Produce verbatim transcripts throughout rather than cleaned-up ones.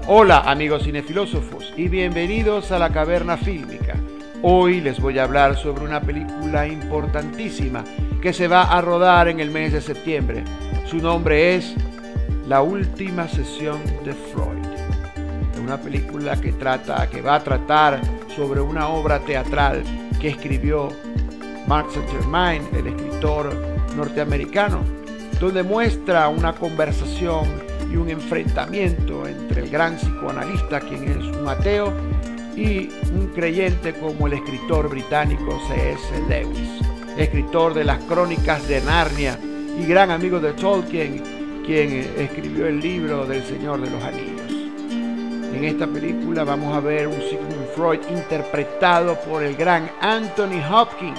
Hola amigos cinefilósofos y bienvenidos a la Caverna Fílmica. Hoy les voy a hablar sobre una película importantísima que se va a rodar en el mes de septiembre. Su nombre es La Última Sesión de Freud. Es una película que, trata, que va a tratar sobre una obra teatral que escribió Mark Saint-Germain, el escritor norteamericano, donde muestra una conversación y un enfrentamiento entre el gran psicoanalista, quien es un ateo, y un creyente como el escritor británico C S Lewis, escritor de las Crónicas de Narnia y gran amigo de Tolkien, quien escribió el libro del Señor de los Anillos. En esta película vamos a ver un Sigmund Freud interpretado por el gran Anthony Hopkins,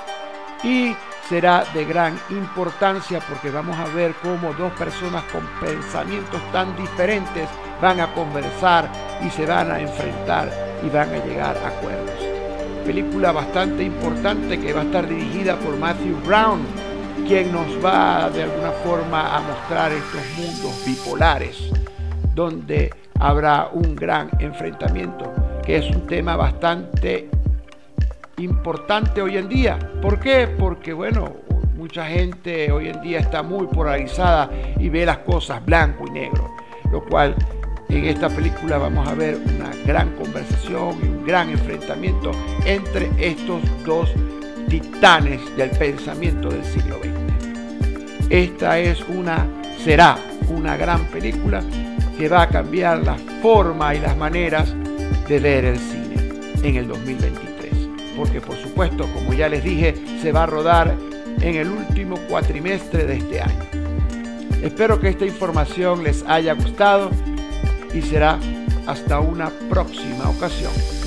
y será de gran importancia porque vamos a ver cómo dos personas con pensamientos tan diferentes van a conversar y se van a enfrentar y van a llegar a acuerdos. Película bastante importante que va a estar dirigida por Matthew Brown, quien nos va de alguna forma a mostrar estos mundos bipolares, donde habrá un gran enfrentamiento, que es un tema bastante importante hoy en día. ¿Por qué? Porque bueno, mucha gente hoy en día está muy polarizada y ve las cosas blanco y negro, lo cual en esta película vamos a ver una gran conversación y un gran enfrentamiento entre estos dos titanes del pensamiento del siglo veinte. Esta es una, será una gran película que va a cambiar la forma y las maneras de ver el cine en el dos mil veintitrés. Porque por supuesto, como ya les dije, se va a rodar en el último cuatrimestre de este año. Espero que esta información les haya gustado y será hasta una próxima ocasión.